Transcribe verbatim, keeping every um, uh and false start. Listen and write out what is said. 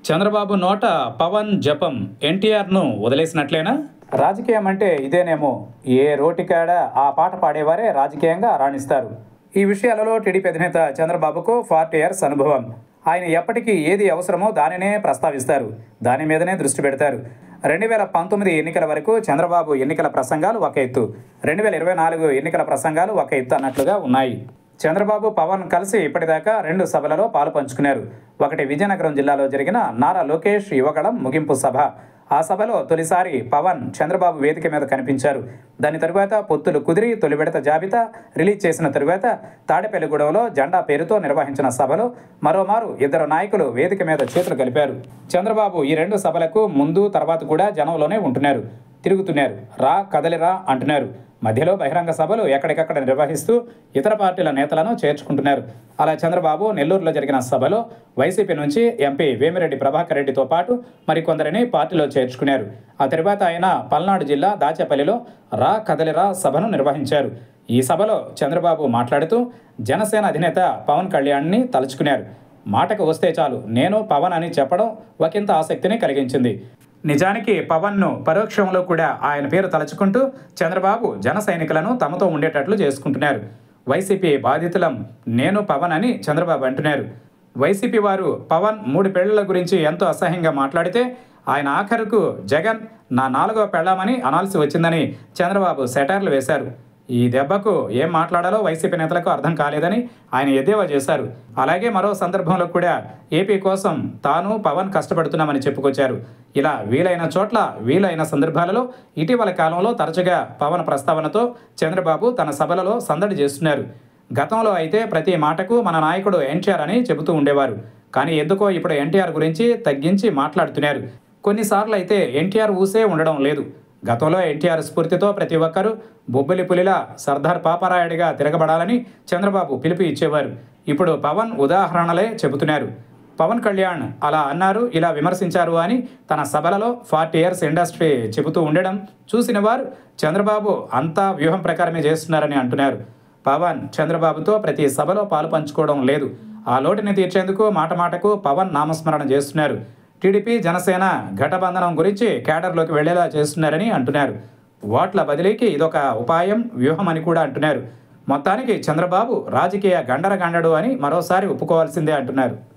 చంద్రబాబు నోట పవన్ జపం ఎన్టీఆర్ను వదిలేసినట్లేనా? రాజకీయం అంటే ఇదేనేమో. ఏ రోటికాడ ఆ పాట పాడేవారే రాజకీయంగా రాణిస్తారు. ఈ విషయాలలో టీడీపీ అధినేత చంద్రబాబుకు ఫార్టీ ఇయర్స్ అనుభవం. ఆయన ఎప్పటికీ ఏది అవసరమో దానినే ప్రస్తావిస్తారు, దాని మీదనే దృష్టి పెడతారు. రెండు వేల పంతొమ్మిది ఎన్నికల వరకు చంద్రబాబు ఎన్నికల ప్రసంగాలు ఒక ఎత్తు, రెండు వేల ఇరవై నాలుగు ఎన్నికల ప్రసంగాలు ఒక ఎత్తు అన్నట్లుగా ఉన్నాయి. చంద్రబాబు పవన్ కలిసి ఇప్పటిదాకా రెండు సభలలో పాలు పంచుకున్నారు. ఒకటి విజయనగరం జిల్లాలో జరిగిన నారా లోకేష్ యువగళం ముగింపు సభ. ఆ సభలో తొలిసారి పవన్ చంద్రబాబు వేదిక మీద కనిపించారు. దాని తరువాత పొత్తులు కుదిరి తొలి విడత జాబితా రిలీజ్ చేసిన తరువాత తాడేపల్లిగూడెంలో జెండా పేరుతో నిర్వహించిన సభలో మరోమారు ఇద్దరు నాయకులు వేదిక మీద చేతులు కలిపారు. చంద్రబాబు ఈ రెండు సభలకు ముందు తర్వాత కూడా జనంలోనే ఉంటున్నారు, తిరుగుతున్నారు, రా కదలిరా అంటున్నారు. మధ్యలో బహిరంగ సభలు ఎక్కడికక్కడ నిర్వహిస్తూ ఇతర పార్టీల నేతలను చేర్చుకుంటున్నారు. అలా చంద్రబాబు నెల్లూరులో జరిగిన సభలో వైసీపీ నుంచి ఎంపీ వేమిరెడ్డి ప్రభాకర్ రెడ్డితో పాటు మరికొందరిని పార్టీలో చేర్చుకున్నారు. ఆ తర్వాత ఆయన పల్నాడు జిల్లా దాచేపల్లిలో రా కదలిరా సభను నిర్వహించారు. ఈ సభలో చంద్రబాబు మాట్లాడుతూ జనసేన అధినేత పవన్ కళ్యాణ్ని తలుచుకున్నారు. మాటకు వస్తే చాలు నేను పవన్ అని చెప్పడం ఒకంత ఆసక్తిని కలిగించింది. నిజానికి పవన్ను పరోక్షంలో కూడా ఆయన పేరు తలుచుకుంటూ చంద్రబాబు జన సైనికులను తమతో ఉండేటట్లు చేసుకుంటున్నారు. వైసీపీ బాధితులం నేను పవన్ అని చంద్రబాబు అంటున్నారు. వైసీపీ వారు పవన్ మూడు పెళ్లల గురించి ఎంతో అసహ్యంగా మాట్లాడితే ఆయన ఆఖరుకు జగన్ నా నాలుగవ పెళ్ళామని అనాల్సి వచ్చిందని చంద్రబాబు సెటైర్లు వేశారు. ఈ దెబ్బకు ఏం మాట్లాడాలో వైసీపీ నేతలకు అర్థం కాలేదని ఆయన ఎద్దేవా చేశారు. అలాగే మరో సందర్భంలో కూడా ఏపీ కోసం తాను పవన్ కష్టపడుతున్నామని చెప్పుకొచ్చారు. ఇలా వీలైన చోట్ల వీలైన సందర్భాలలో ఇటీవల కాలంలో తరచుగా పవన్ ప్రస్తావనతో చంద్రబాబు తన సభలలో సందడి చేస్తున్నారు. గతంలో అయితే ప్రతి మాటకు మన నాయకుడు ఎన్టీఆర్ అని చెబుతూ ఉండేవారు. కానీ ఎందుకో ఇప్పుడు ఎన్టీఆర్ గురించి తగ్గించి మాట్లాడుతున్నారు. కొన్నిసార్లు అయితే ఎన్టీఆర్ ఊసే ఉండడం లేదు. గతంలో ఎన్టీఆర్ స్ఫూర్తితో ప్రతి ఒక్కరూ బొబ్బిలి పులిలా సర్దార్ పాపారాయుడిగా తిరగబడాలని చంద్రబాబు పిలుపు ఇచ్చేవారు. ఇప్పుడు పవన్ ఉదాహరణలే చెబుతున్నారు. పవన్ కళ్యాణ్ అలా అన్నారు, ఇలా విమర్శించారు అని తన సభలలో ఫార్టీ ఇయర్స్ ఇండస్ట్రీ చెబుతూ ఉండడం చూసిన వారు చంద్రబాబు అంతా వ్యూహం ప్రకారమే చేస్తున్నారని అంటున్నారు. పవన్ చంద్రబాబుతో ప్రతి సభలో పాలు పంచుకోవడం లేదు. ఆ లోటుని తీర్చేందుకు మాట మాటకు పవన్ నామస్మరణ చేస్తున్నారు. టీడీపీ జనసేన ఘటబంధనం గురించి కేడర్లోకి వెళ్లేలా చేస్తున్నారని అంటున్నారు. ఓట్ల బదిలీకి ఇదొక ఉపాయం, వ్యూహం అని కూడా అంటున్నారు. మొత్తానికి చంద్రబాబు రాజకీయ గండరగండడు అని మరోసారి ఒప్పుకోవాల్సిందే అంటున్నారు.